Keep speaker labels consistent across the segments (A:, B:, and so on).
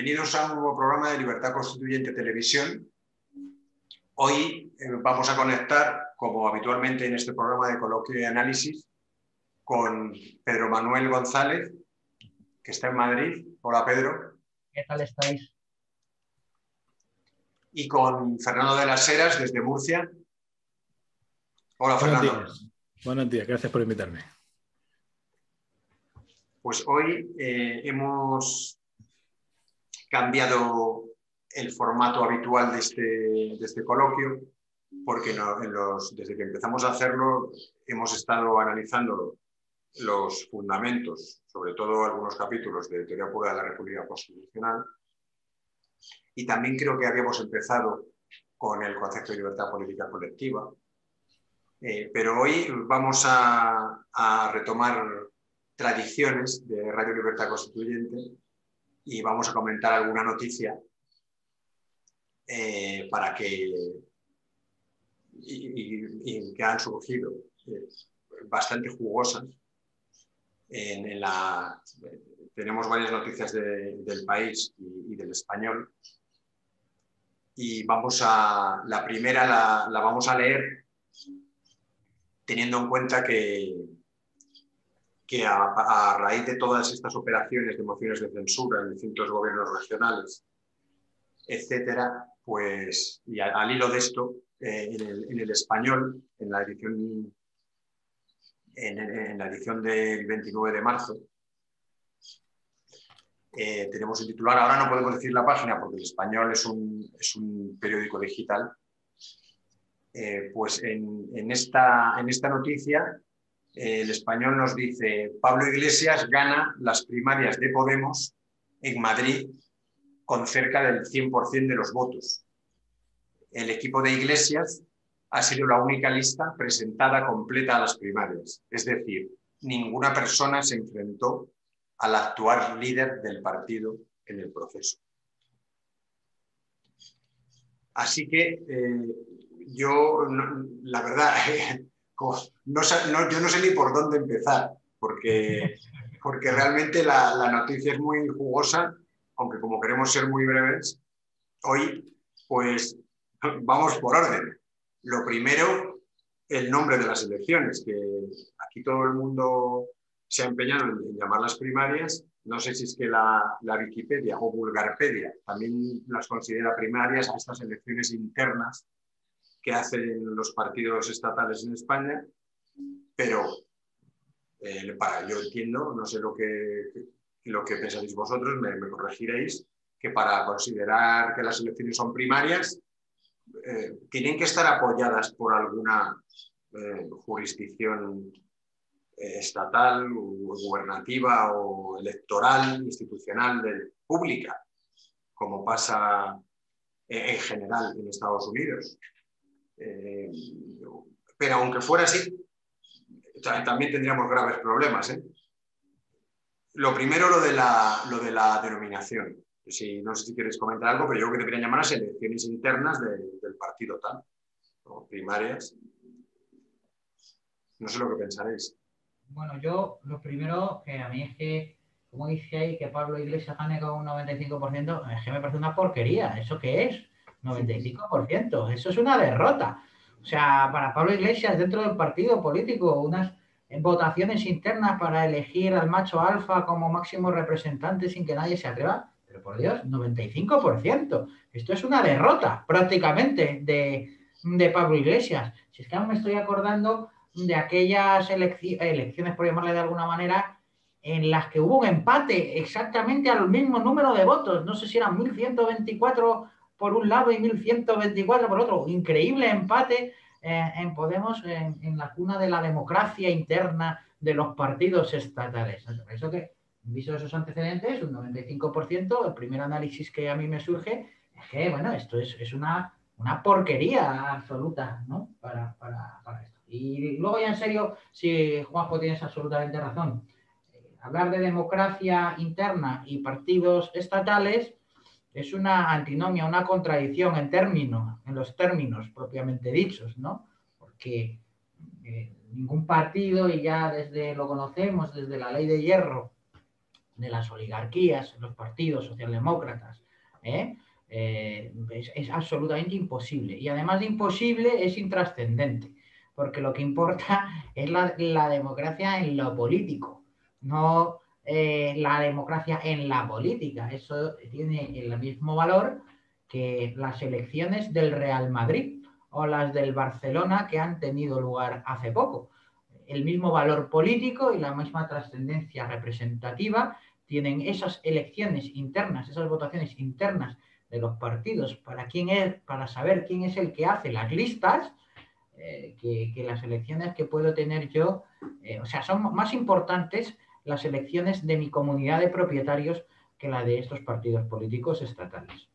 A: Bienvenidos a un nuevo programa de Libertad Constituyente Televisión. Hoy vamos a conectar, como habitualmente en este programa de coloquio y análisis, con Pedro Manuel González, que está en Madrid. Hola, Pedro.
B: ¿Qué tal estáis?
A: Y con Fernando de las Heras, desde Murcia. Hola, Fernando.
C: Buenos días, gracias por invitarme.
A: Pues hoy hemos cambiado el formato habitual de este coloquio, porque desde que empezamos a hacerlo hemos estado analizando los fundamentos, sobre todo algunos capítulos de Teoría Pura de la República Constitucional, y también creo que habíamos empezado con el concepto de libertad política colectiva, pero hoy vamos a retomar tradiciones de Radio Libertad Constituyente y vamos a comentar alguna noticia para que han surgido bastante jugosas. Tenemos varias noticias del País y del Español, y la primera la vamos a leer teniendo en cuenta que a raíz de todas estas operaciones de mociones de censura en distintos gobiernos regionales, etcétera, pues, y al hilo de esto, en el Español, en la edición del 29 de marzo, tenemos el titular. Ahora no podemos decir la página porque el Español es un periódico digital. Pues en esta noticia, el Español nos dice: Pablo Iglesias gana las primarias de Podemos en Madrid con cerca del 100% de los votos. El equipo de Iglesias ha sido la única lista presentada completa a las primarias. Es decir, ninguna persona se enfrentó al actual líder del partido en el proceso. Así que yo, la verdad, yo no sé ni por dónde empezar, porque realmente la noticia es muy jugosa, aunque como queremos ser muy breves, hoy pues vamos por orden. Lo primero, el nombre de las elecciones, que aquí todo el mundo se ha empeñado en llamarlas primarias. No sé si es que la Wikipedia o Vulgarpedia también las considera primarias a estas elecciones internas que hacen los partidos estatales en España, pero yo entiendo, no sé lo que pensáis vosotros, me corregiréis, que para considerar que las elecciones son primarias tienen que estar apoyadas por alguna jurisdicción estatal, o gubernativa o electoral, institucional, pública, como pasa en general en Estados Unidos. Pero aunque fuera así, también tendríamos graves problemas. Lo primero, lo de la denominación. No sé si quieres comentar algo, pero yo creo que deberían llamarlas elecciones internas del partido tal, o primarias. No sé lo que pensaréis.
B: Bueno, yo lo primero que a mí es que, como dice ahí, que Pablo Iglesias gane con un 95%, es que me parece una porquería. ¿Eso qué es? 95%. Eso es una derrota. O sea, para Pablo Iglesias, dentro del partido político, unas votaciones internas para elegir al macho alfa como máximo representante sin que nadie se atreva. Pero por Dios, 95%. Esto es una derrota prácticamente de Pablo Iglesias. Si es que aún me estoy acordando de aquellas elecciones, por llamarle de alguna manera, en las que hubo un empate exactamente al mismo número de votos. No sé si eran 1.124 por un lado y 1.124 por otro. Increíble empate en Podemos, en la cuna de la democracia interna de los partidos estatales. Eso que, visto esos antecedentes, un 95%, el primer análisis que a mí me surge es que, bueno, esto es una porquería absoluta, ¿no? Para esto. Y luego ya en serio, si Juanjo tienes absolutamente razón, hablar de democracia interna y partidos estatales es una antinomia, una contradicción en los términos propiamente dichos, ¿no? Porque ningún partido, y ya desde lo conocemos, desde la ley de hierro de las oligarquías, los partidos socialdemócratas, es absolutamente imposible. Y además de imposible, es intrascendente, porque lo que importa es la democracia en lo político, no la democracia en la política. Eso tiene el mismo valor que las elecciones del Real Madrid o las del Barcelona que han tenido lugar hace poco. El mismo valor político y la misma trascendencia representativa tienen esas elecciones internas, esas votaciones internas de los partidos para saber quién es el que hace las listas, que las elecciones que puedo tener yo. O sea, son más importantes las elecciones de mi comunidad de propietarios que la de estos partidos políticos estatales.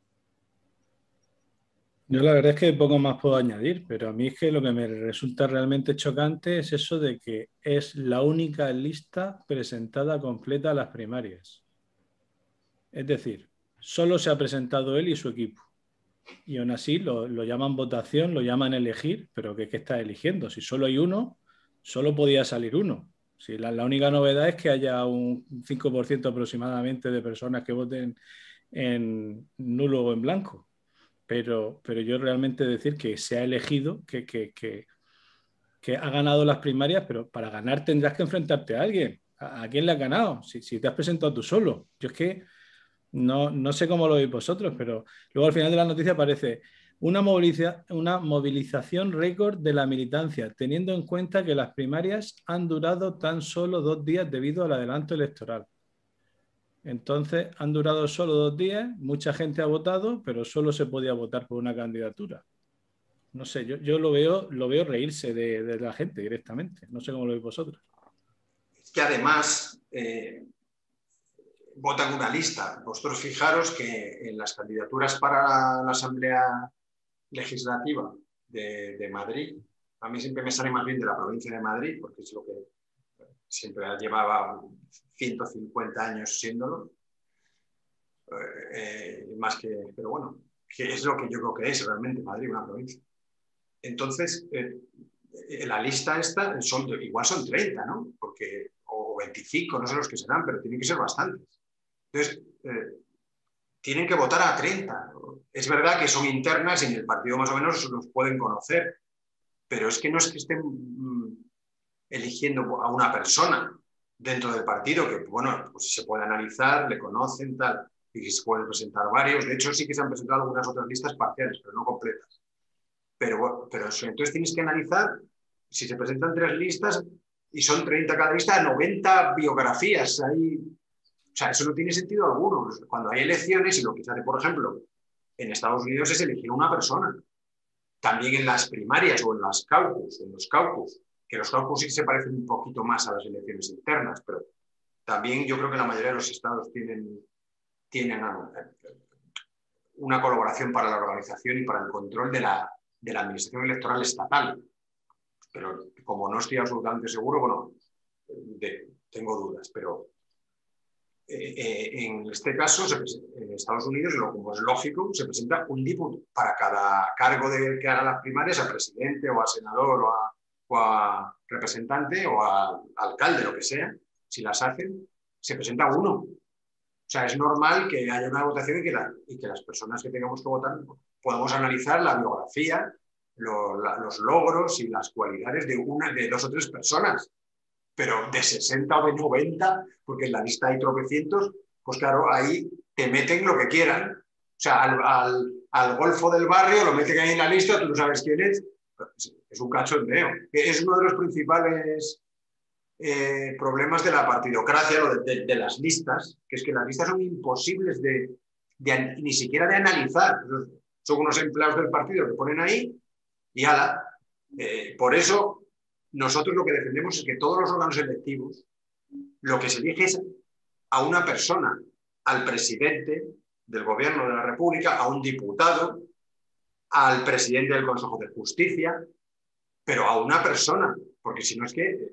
C: Yo la verdad es que poco más puedo añadir, pero a mí es que lo que me resulta realmente chocante es eso de que es la única lista presentada completa a las primarias. Es decir, solo se ha presentado él y su equipo. Y aún así lo llaman votación, lo llaman elegir, pero ¿qué está eligiendo? Si solo hay uno, solo podía salir uno. Si la única novedad es que haya un 5% aproximadamente de personas que voten en nulo o en blanco. Pero yo realmente decir que se ha elegido, que ha ganado las primarias, pero para ganar tendrás que enfrentarte a alguien. ¿A quién le has ganado? Si te has presentado tú solo. Yo es que no sé cómo lo veis vosotros, pero luego al final de la noticia aparece una movilización récord de la militancia, teniendo en cuenta que las primarias han durado tan solo 2 días debido al adelanto electoral. Entonces, han durado solo 2 días, mucha gente ha votado, pero solo se podía votar por una candidatura. No sé, yo lo veo reírse de la gente directamente. No sé cómo lo veis vosotros.
A: Es que además votan una lista. Vosotros fijaros que en las candidaturas para la Asamblea Legislativa de Madrid, a mí siempre me sale más bien de la provincia de Madrid, porque es lo que siempre llevaba 150 años siéndolo, más que, pero bueno, que es lo que yo creo que es realmente Madrid, una provincia. Entonces, la lista esta igual son 30, ¿no? Porque, o 25, no sé los que serán, pero tienen que ser bastantes. Entonces, tienen que votar a 30. Es verdad que son internas y en el partido más o menos los pueden conocer, pero es que no es que estén eligiendo a una persona dentro del partido, que bueno, pues se puede analizar, le conocen, tal, y se pueden presentar varios. De hecho, sí que se han presentado algunas otras listas parciales, pero no completas. Pero eso, entonces tienes que analizar, si se presentan 3 listas y son 30 cada lista, 90 biografías. O sea, eso no tiene sentido alguno. Cuando hay elecciones, y lo que se hace, por ejemplo, en Estados Unidos es elegir a una persona. También en las primarias o en los caucus, que los caucus sí se parecen un poquito más a las elecciones internas, pero también yo creo que la mayoría de los estados tienen una colaboración para la organización y para el control de la administración electoral estatal. Pero como no estoy absolutamente seguro, bueno, tengo dudas, pero en este caso, en Estados Unidos, como es lógico, se presenta un diputado para cada cargo que haga las primarias, a presidente o a senador o a representante o a alcalde, lo que sea, si las hacen, se presenta uno. O sea, es normal que haya una votación y que las personas que tengamos que votar podamos analizar la biografía, los logros y las cualidades de 2 o 3 personas. Pero de 60 o de 90, porque en la lista hay tropecientos, pues claro, ahí te meten lo que quieran. O sea, al golfo del barrio lo meten ahí en la lista, tú no sabes quién es. Es un cachondeo. Es uno de los principales problemas de la partidocracia, de las listas, que es que las listas son imposibles ni siquiera de analizar. Son unos empleados del partido que ponen ahí y ala. Por eso, nosotros lo que defendemos es que todos los órganos electivos, lo que se elige es a una persona, al presidente del gobierno de la República, a un diputado, al presidente del Consejo de Justicia, pero a una persona, porque si no es que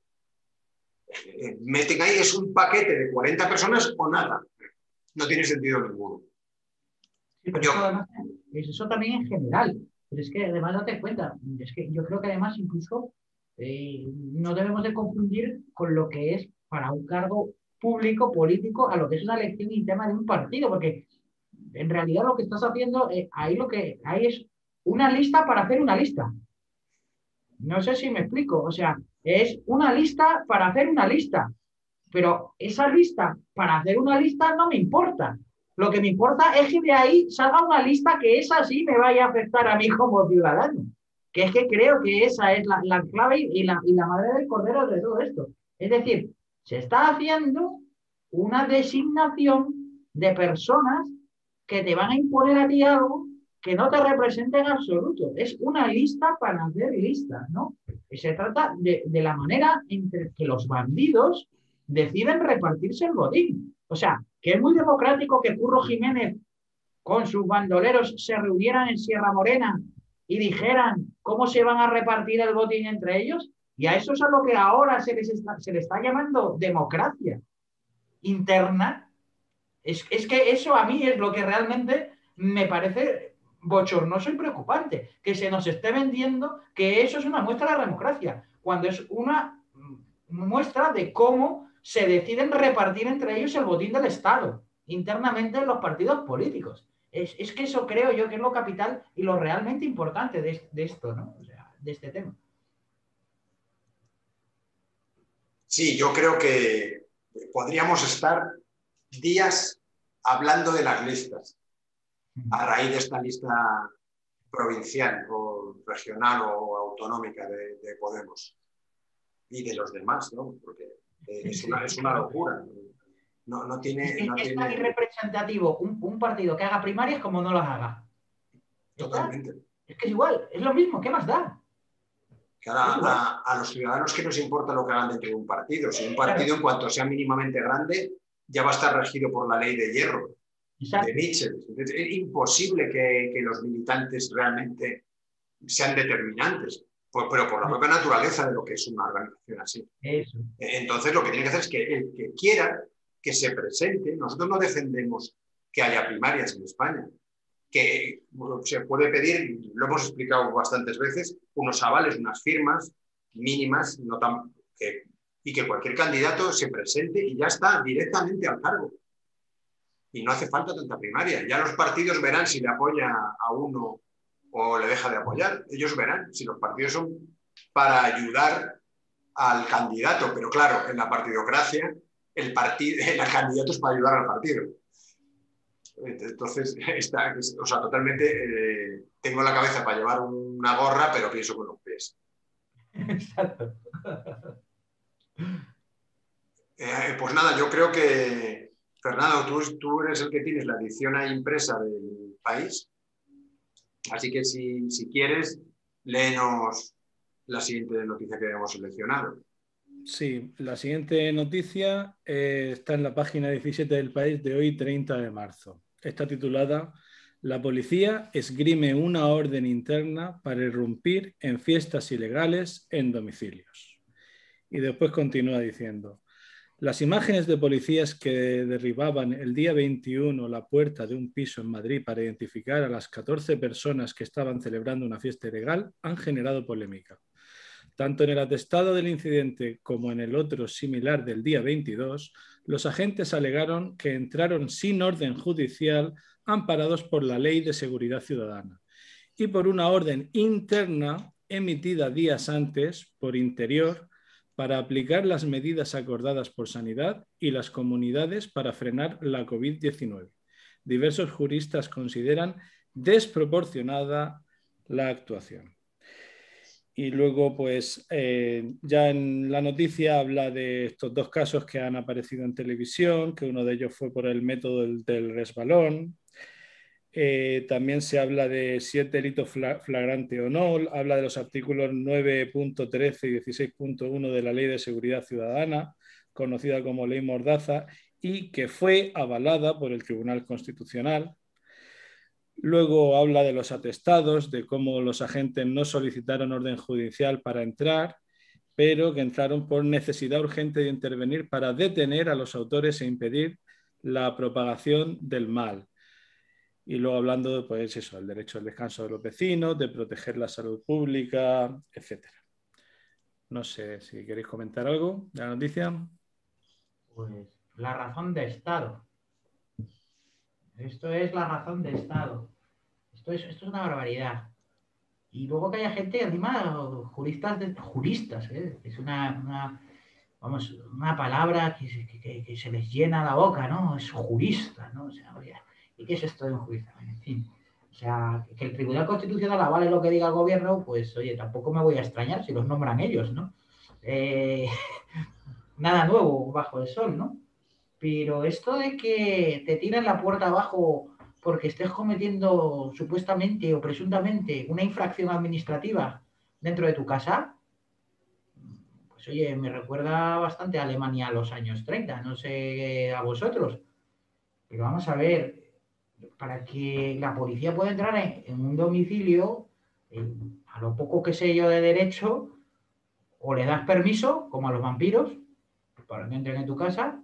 A: meten ahí, es un paquete de 40 personas o nada. No tiene sentido ninguno.
B: Sí, pero eso también en general. Pero es que además date cuenta, es que yo creo que además incluso no debemos de confundir con lo que es para un cargo público, político, a lo que es una elección interna de un partido, porque en realidad lo que estás haciendo, ahí lo que hay es una lista para hacer una lista. No sé si me explico, o sea, es una lista para hacer una lista, pero esa lista para hacer una lista no me importa. Lo que me importa es que de ahí salga una lista que esa sí me vaya a afectar a mí como ciudadano. Que es que creo que esa es la clave y la madre del cordero de todo esto. Es decir, se está haciendo una designación de personas que te van a imponer a ti algo que no te representa en absoluto. Es una lista para hacer listas, ¿no? Y se trata de la manera en que los bandidos deciden repartirse el botín. O sea, que es muy democrático que Curro Jiménez con sus bandoleros se reunieran en Sierra Morena y dijeran cómo se van a repartir el botín entre ellos. Y a eso es a lo que ahora se le está llamando democracia interna. Es que eso a mí es lo que realmente me parece bochornoso y preocupante, que se nos esté vendiendo que eso es una muestra de la democracia, cuando es una muestra de cómo se deciden repartir entre ellos el botín del Estado, internamente en los partidos políticos. Es que eso creo yo que es lo capital y lo realmente importante de esto, ¿no? O sea, de este tema.
A: Sí, yo creo que podríamos estar días hablando de las listas a raíz de esta lista provincial o regional o autonómica de Podemos y de los demás, ¿no? Porque es una locura. No tiene, no
B: Es tan
A: tiene...
B: irrepresentativo un partido que haga primarias como no las haga.
A: Totalmente.
B: Es que es igual, es lo mismo, ¿qué más da?
A: Que ahora a los ciudadanos que nos importa lo que hagan dentro de un partido. Si un partido, en cuanto sea mínimamente grande, ya va a estar regido por la ley de hierro, de Mitchell. Es imposible que los militantes realmente sean determinantes, pero por la propia naturaleza de lo que es una organización así.
B: Eso.
A: Entonces, lo que tiene que hacer es que el que quiera que se presente, nosotros no defendemos que haya primarias en España, que se puede pedir, lo hemos explicado bastantes veces, unos avales, unas firmas mínimas, y que cualquier candidato se presente y ya está, directamente al cargo. Y no hace falta tanta primaria. Ya los partidos verán si le apoya a uno o le deja de apoyar. Ellos verán si los partidos son para ayudar al candidato, pero claro, en la partidocracia el candidato es para ayudar al partido. Entonces, o sea, totalmente tengo la cabeza para llevar una gorra, pero pienso con los pies.
B: Exacto.
A: Pues nada, yo creo que, Fernando, tú eres el que tienes la edición ahí impresa del País, así que si quieres, léenos la siguiente noticia que hemos seleccionado.
C: Sí, la siguiente noticia está en la página 17 del País de hoy, 30 de marzo. Está titulada "La policía esgrime una orden interna para irrumpir en fiestas ilegales en domicilios". Y después continúa diciendo: "Las imágenes de policías que derribaban el día 21 la puerta de un piso en Madrid para identificar a las 14 personas que estaban celebrando una fiesta ilegal han generado polémica. Tanto en el atestado del incidente como en el otro similar del día 22, los agentes alegaron que entraron sin orden judicial amparados por la Ley de Seguridad Ciudadana y por una orden interna emitida días antes por Interior para aplicar las medidas acordadas por Sanidad y las comunidades para frenar la COVID-19. Diversos juristas consideran desproporcionada la actuación". Y luego, pues, ya en la noticia habla de estos dos casos que han aparecido en televisión, que uno de ellos fue por el método del resbalón. También se habla de si es delito flagrante o no, habla de los artículos 9.13 y 16.1 de la Ley de Seguridad Ciudadana, conocida como Ley Mordaza, y que fue avalada por el Tribunal Constitucional. Luego habla de los atestados, de cómo los agentes no solicitaron orden judicial para entrar, pero que entraron por necesidad urgente de intervenir para detener a los autores e impedir la propagación del mal. Y luego hablando de, pues eso, el derecho al descanso de los vecinos, de proteger la salud pública, etc. No sé si queréis comentar algo de la noticia.
B: Pues la razón de Estado. Esto es la razón de Estado. Esto es una barbaridad. Y luego que haya gente, encima, juristas, ¿eh? Es vamos, una palabra que se les llena la boca, ¿no? Es jurista, ¿no? O sea, oye, ¿y qué es esto de un jurista? En fin, o sea, que el Tribunal Constitucional avale lo que diga el gobierno, pues, oye, tampoco me voy a extrañar si los nombran ellos, ¿no? Nada nuevo bajo el sol, ¿no? Pero esto de que te tiran la puerta abajo porque estés cometiendo supuestamente o presuntamente una infracción administrativa dentro de tu casa, pues oye, me recuerda bastante a Alemania a los años 30, no sé a vosotros, pero vamos a ver, para que la policía pueda entrar en un domicilio, a lo poco que sé yo de derecho, o le das permiso, como a los vampiros, para que entren en tu casa,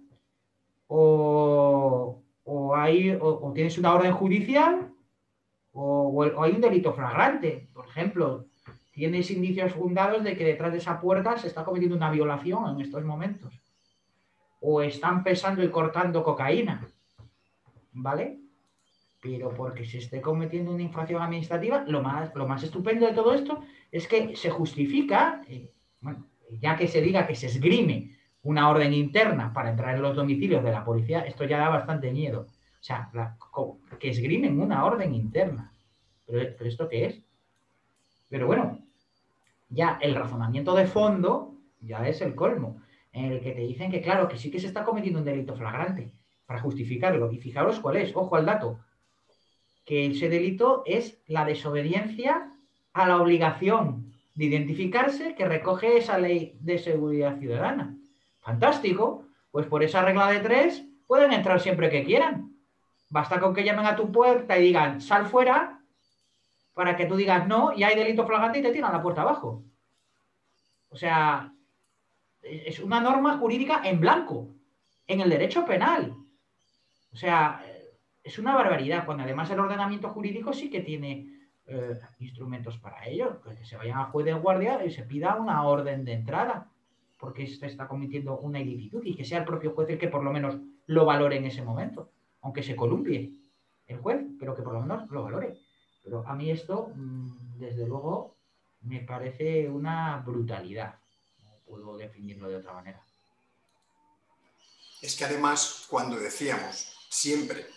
B: o tienes una orden judicial o hay un delito flagrante. Por ejemplo, tienes indicios fundados de que detrás de esa puerta se está cometiendo una violación en estos momentos. O están pesando y cortando cocaína. ¿Vale? Pero porque se esté cometiendo una infracción administrativa, lo más estupendo de todo esto es que se justifica, bueno, ya que se diga que se esgrime una orden interna para entrar en los domicilios de la policía, esto ya da bastante miedo. O sea, que esgrimen una orden interna. ¿Pero esto qué es? Pero bueno, ya el razonamiento de fondo ya es el colmo, en el que te dicen que claro, que sí que se está cometiendo un delito flagrante para justificarlo. Y fijaros cuál es, ojo al dato, que ese delito es la desobediencia a la obligación de identificarse que recoge esa ley de seguridad ciudadana. Fantástico, pues por esa regla de 3 pueden entrar siempre que quieran. Basta con que llamen a tu puerta y digan, sal fuera, para que tú digas no, y hay delito flagrante y te tiran la puerta abajo. O sea, es una norma jurídica en blanco, en el derecho penal. O sea, es una barbaridad, cuando además el ordenamiento jurídico sí que tiene instrumentos para ello, que se vayan al juez de guardia y se pida una orden de entrada, porque se está cometiendo una ilicitud y que sea el propio juez el que por lo menos lo valore en ese momento, aunque se columpie el juez, pero que por lo menos lo valore. Pero a mí esto, desde luego, me parece una brutalidad. No puedo definirlo de otra manera.
A: Es que además, cuando decíamos siempre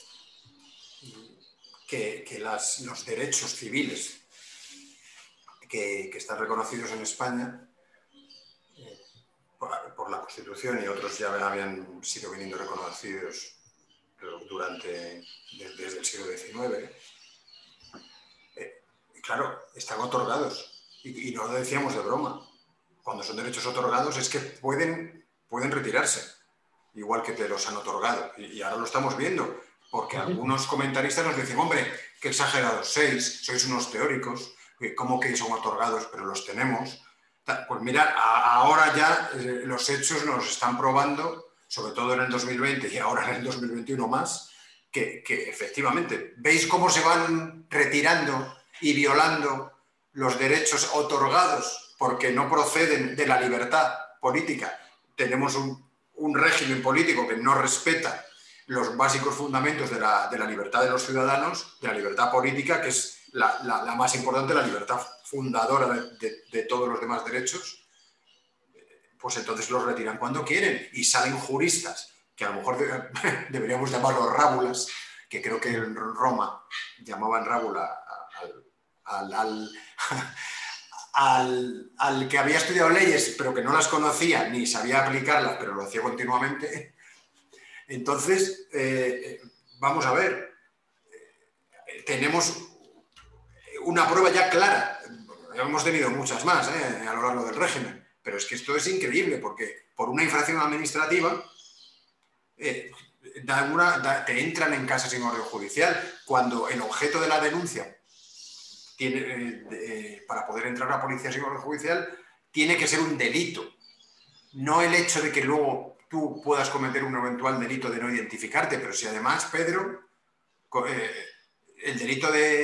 A: que los derechos civiles que están reconocidos en España por la Constitución y otros ya habían sido viniendo reconocidos desde el siglo XIX, claro, están otorgados y no lo decíamos de broma. Cuando son derechos otorgados es que pueden retirarse, igual que te los han otorgado. Y ahora lo estamos viendo, porque algunos comentaristas nos dicen, hombre, qué exagerados sois unos teóricos, ¿cómo que son otorgados pero los tenemos? Pues mira, ahora ya los hechos nos están probando, sobre todo en el 2020 y ahora en el 2021 más, que efectivamente, ¿veis cómo se van retirando y violando los derechos otorgados porque no proceden de la libertad política? Tenemos un régimen político que no respeta los básicos fundamentos de la libertad de los ciudadanos, de la libertad política, que es la más importante, la libertad fundadora de todos los demás derechos. Pues entonces los retiran cuando quieren y salen juristas, que a lo mejor deberíamos llamarlos rábulas, que creo que en Roma llamaban rábula al que había estudiado leyes pero que no las conocía ni sabía aplicarlas, pero lo hacía continuamente. Entonces, vamos a ver, tenemos una prueba ya clara. Hemos tenido muchas más a lo largo del régimen, pero es que esto es increíble porque por una infracción administrativa te entran en casa sin orden judicial cuando el objeto de la denuncia para poder entrar a la policía sin orden judicial tiene que ser un delito, no el hecho de que luego tú puedas cometer un eventual delito de no identificarte, pero si además, Pedro, el delito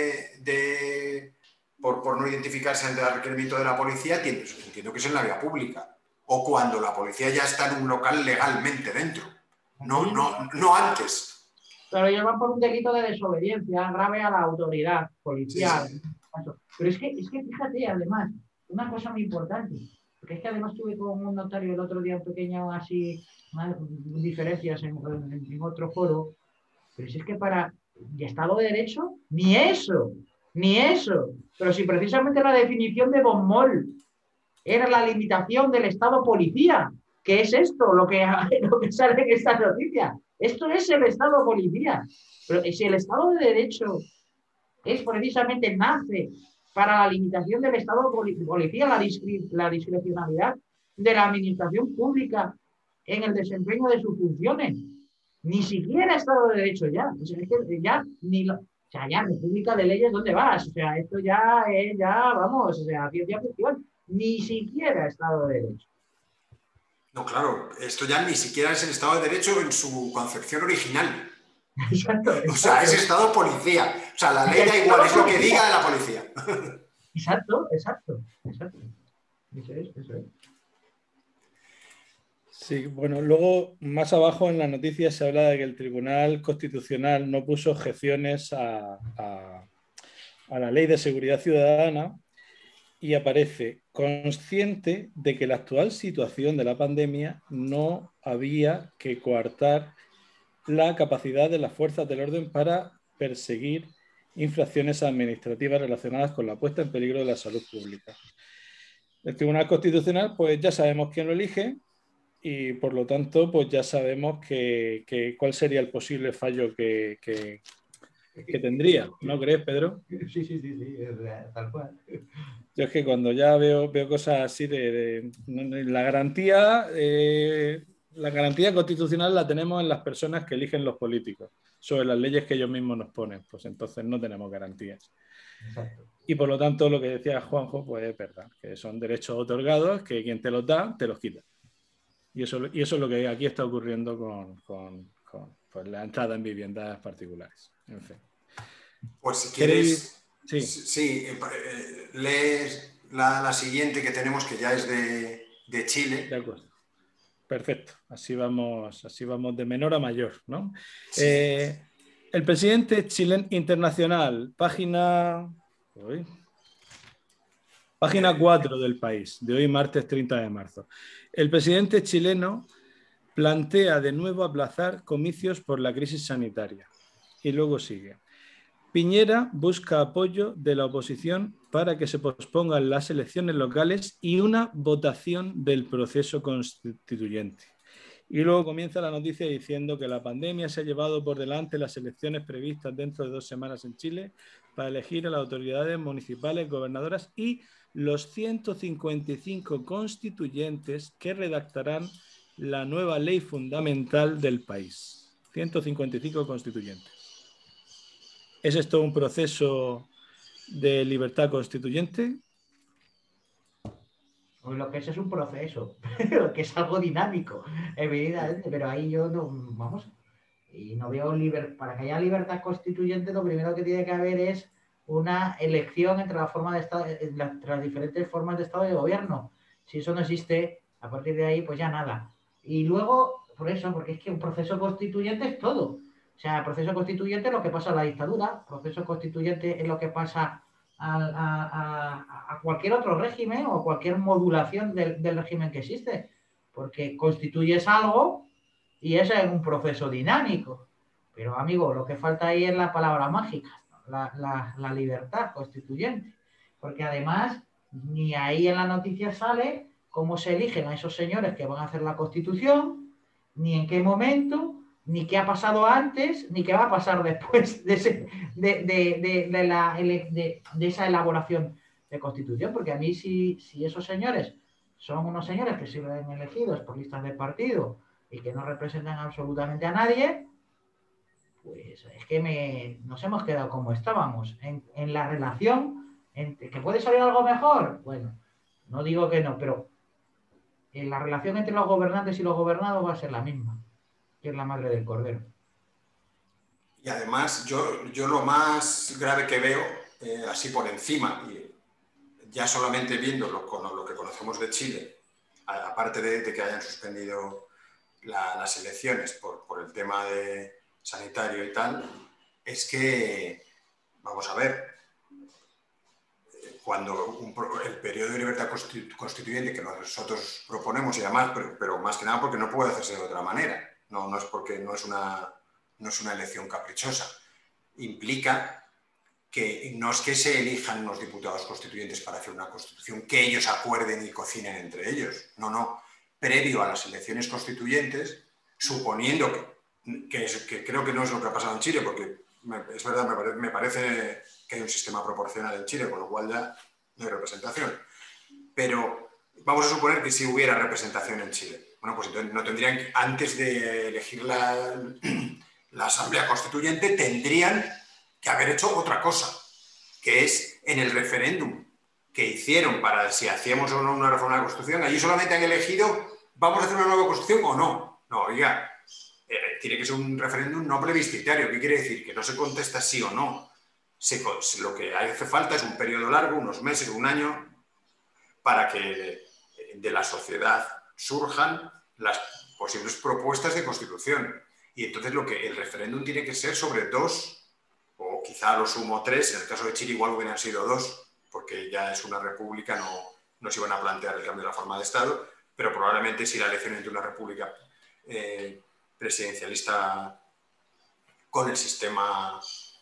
A: por no identificarse ante el requerimiento de la policía, entiendo que es en la vía pública, o cuando la policía ya está en un local legalmente dentro. no antes.
B: Pero ellos van por un delito de desobediencia grave a la autoridad policial.
A: Sí.
B: Pero es que fíjate, además, una cosa muy importante, porque es que además tuve con un notario el otro día un pequeño así, unas diferencias en otro foro, pero si es que para el Estado de Derecho, ni eso. Pero si precisamente la definición de Bonmol era la limitación del Estado policía, ¿qué es esto? Lo que sale en esta noticia. Esto es el Estado policía. Pero si el Estado de Derecho es precisamente nace para la limitación del Estado policía, la discrecionalidad de la administración pública en el desempeño de sus funciones. Ni siquiera Estado de Derecho ya. O sea, es que ya ya República de Leyes, ¿dónde vas? O sea, esto ya es, vamos, o sea, ciencia ficción. Ni siquiera Estado de Derecho.
A: No, claro, esto ya ni siquiera es el Estado de Derecho en su concepción original.
B: Exacto.
A: O sea, es Estado policía. O sea, la ley da igual, es lo que diga la policía.
B: Exacto. Eso es.
C: Sí, bueno, luego más abajo en la noticia se habla de que el Tribunal Constitucional no puso objeciones a la Ley de Seguridad Ciudadana y aparece consciente de que la actual situación de la pandemia no había que coartar la capacidad de las fuerzas del orden para perseguir infracciones administrativas relacionadas con la puesta en peligro de la salud pública. El Tribunal Constitucional, pues ya sabemos quién lo elige y por lo tanto, pues ya sabemos cuál sería el posible fallo que tendría, ¿no crees, Pedro?
B: Sí, tal cual.
C: Yo es que cuando ya veo cosas así la garantía constitucional la tenemos en las personas que eligen los políticos, sobre las leyes que ellos mismos nos ponen, pues entonces no tenemos garantías.
B: Exacto.
C: Y por lo tanto lo que decía Juanjo, pues es verdad, que son derechos otorgados, que quien te los da, te los quita. Y eso es lo que aquí está ocurriendo con pues, la entrada en viviendas particulares. En fin.
A: Pues si quieres,
C: sí.
A: lees la siguiente que tenemos, que ya es de Chile.
C: De acuerdo. Perfecto. Así vamos de menor a mayor, ¿no?
A: Sí.
C: El presidente chileno internacional, página 4 del País, de hoy martes 30 de marzo. El presidente chileno plantea de nuevo aplazar comicios por la crisis sanitaria. Y luego sigue. Piñera busca apoyo de la oposición para que se pospongan las elecciones locales y una votación del proceso constituyente. Y luego comienza la noticia diciendo que la pandemia se ha llevado por delante las elecciones previstas dentro de 2 semanas en Chile para elegir a las autoridades municipales, gobernadoras y los 155 constituyentes que redactarán la nueva ley fundamental del país. 155 constituyentes. ¿Es esto un proceso de libertad constituyente?
B: Pues lo que es un proceso, lo que es algo dinámico, evidentemente, pero ahí yo no, vamos, y no veo para que haya libertad constituyente, lo primero que tiene que haber es una elección entre las diferentes formas de Estado y de gobierno. Si eso no existe, a partir de ahí, pues ya nada. Y luego, por eso, porque es que un proceso constituyente es todo. O sea, el proceso constituyente es lo que pasa en la dictadura, el proceso constituyente es lo que pasa a cualquier otro régimen o cualquier modulación del régimen que existe, porque constituyes algo y ese es un proceso dinámico. Pero, amigo, lo que falta ahí es la palabra mágica, la libertad constituyente, porque además ni ahí en la noticia sale cómo se eligen a esos señores que van a hacer la Constitución, ni en qué momento, ni qué ha pasado antes, ni qué va a pasar después de esa elaboración de Constitución, porque a mí si esos señores son unos señores que se ven elegidos por listas de partido y que no representan absolutamente a nadie, pues es que nos hemos quedado como estábamos, en la relación, ¿que puede salir algo mejor? Bueno, no digo que no, pero la relación entre los gobernantes y los gobernados va a ser la misma, que es la madre del cordero.
A: Y además, yo lo más grave que veo, así por encima, y ya solamente viendo lo que conocemos de Chile, aparte de que hayan suspendido las elecciones por el tema sanitario y tal, es que, vamos a ver, cuando el periodo de libertad constituyente que nosotros proponemos, y además, pero más que nada porque no puede hacerse de otra manera, no es porque no es una elección caprichosa, implica que no es que se elijan unos diputados constituyentes para hacer una constitución, que ellos acuerden y cocinen entre ellos. No. Previo a las elecciones constituyentes, suponiendo que creo que no es lo que ha pasado en Chile, porque es verdad, me parece que hay un sistema proporcional en Chile, con lo cual ya no hay representación. Pero vamos a suponer que sí hubiera representación en Chile. Bueno, pues entonces no tendrían, antes de elegir la Asamblea Constituyente, tendrían que haber hecho otra cosa, que es en el referéndum que hicieron para si hacíamos o no una reforma de la Constitución, allí solamente han elegido, ¿vamos a hacer una nueva Constitución o no? No, oiga, tiene que ser un referéndum no plebiscitario. ¿Qué quiere decir? Que no se contesta sí o no. Lo que hace falta es un periodo largo, unos meses, un año, para que de la sociedad surjan las posibles propuestas de Constitución. Y entonces el referéndum tiene que ser sobre 2, o quizá a lo sumo 3, en el caso de Chile igual hubieran sido 2, porque ya es una república, no se iban a plantear el cambio de la forma de Estado, pero probablemente si la elección entre una república presidencialista con el sistema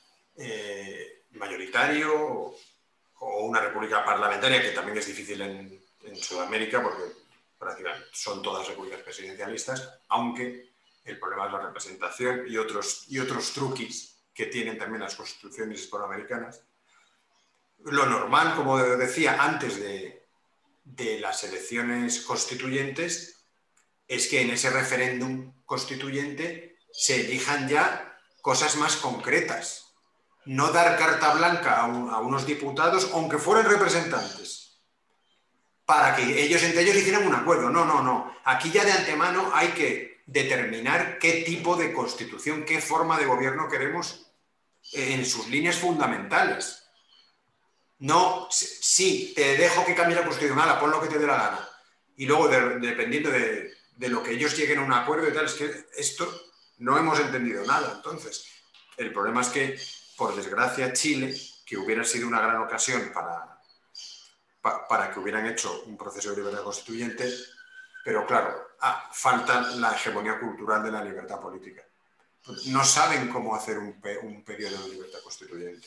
A: mayoritario o una república parlamentaria, que también es difícil en Sudamérica porque prácticamente son todas repúblicas presidencialistas, aunque el problema es la representación y otros truquis que tienen también las constituciones hispanoamericanas. Lo normal, como decía, antes de las elecciones constituyentes, es que en ese referéndum constituyente se elijan ya cosas más concretas. No dar carta blanca a unos diputados, aunque fueran representantes, para que ellos entre ellos hicieran un acuerdo. No. Aquí ya de antemano hay que determinar qué tipo de constitución, qué forma de gobierno queremos en sus líneas fundamentales. No, sí, te dejo que cambie la constitución, pon lo que te dé la gana. Y luego, dependiendo de lo que ellos lleguen a un acuerdo y tal, es que esto no hemos entendido nada. Entonces, el problema es que, por desgracia, Chile, que hubiera sido una gran ocasión para que hubieran hecho un proceso de libertad constituyente, pero claro, falta la hegemonía cultural de la libertad política. No saben cómo hacer un periodo de libertad constituyente.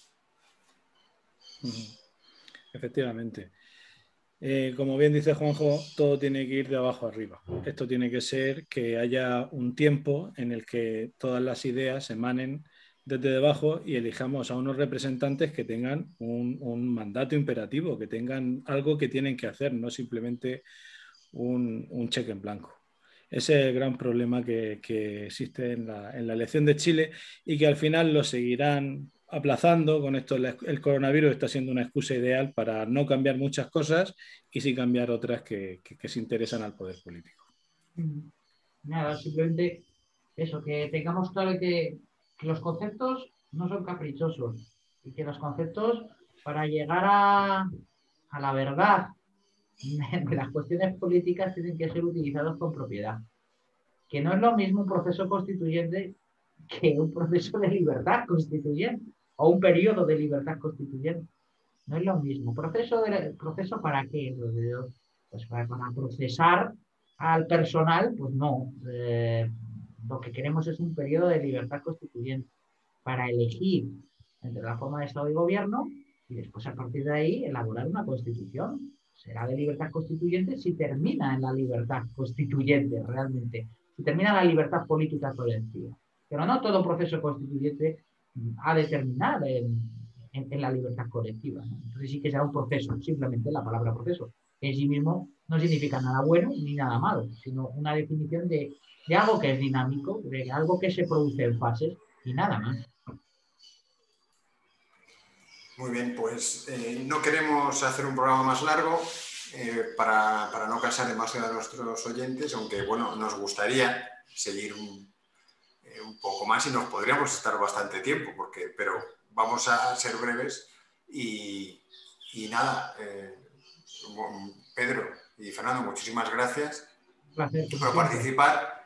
C: Efectivamente. Como bien dice Juanjo, todo tiene que ir de abajo arriba. Esto tiene que ser que haya un tiempo en el que todas las ideas emanen desde debajo y elijamos a unos representantes que tengan un mandato imperativo, que tengan algo que tienen que hacer, no simplemente un cheque en blanco. Ese es el gran problema que existe en la elección de Chile y que al final lo seguirán aplazando. Con esto el coronavirus está siendo una excusa ideal para no cambiar muchas cosas y sí cambiar otras que se interesan al poder político.
B: Nada, simplemente eso, que tengamos claro que los conceptos no son caprichosos y que los conceptos para llegar a la verdad de las cuestiones políticas tienen que ser utilizados con propiedad. Que no es lo mismo un proceso constituyente que un proceso de libertad constituyente o un periodo de libertad constituyente. No es lo mismo. ¿Proceso para qué? Pues para procesar al personal, pues no. Lo que queremos es un periodo de libertad constituyente para elegir entre la forma de Estado y gobierno y después a partir de ahí elaborar una constitución. Será de libertad constituyente si termina en la libertad constituyente realmente, si termina la libertad política colectiva. Pero no todo proceso constituyente ha de terminar en la libertad colectiva, ¿no? Entonces sí que será un proceso, simplemente la palabra proceso, que en sí mismo no significa nada bueno ni nada malo, sino una definición de algo que es dinámico, de algo que se produce en fases y nada más.
A: Muy bien, pues no queremos hacer un programa más largo para no cansar demasiado a nuestros oyentes, aunque bueno, nos gustaría seguir un poco más y nos podríamos estar bastante tiempo, pero vamos a ser breves y nada, Pedro y Fernando, muchísimas gracias por participar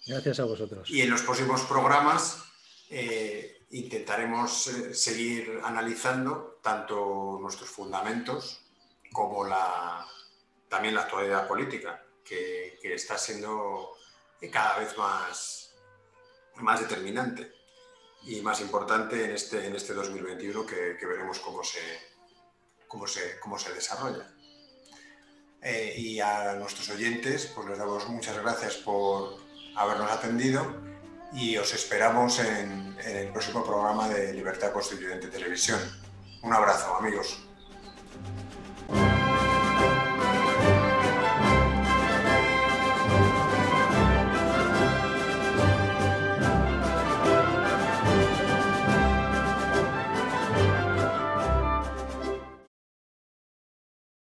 C: Gracias a vosotros.
A: Y en los próximos programas intentaremos seguir analizando tanto nuestros fundamentos como también la actualidad política, que está siendo cada vez más determinante y más importante en este 2021 que veremos cómo se desarrolla. Y a nuestros oyentes pues les damos muchas gracias por habernos atendido y os esperamos en el próximo programa de Libertad Constituyente Televisión. Un abrazo, amigos.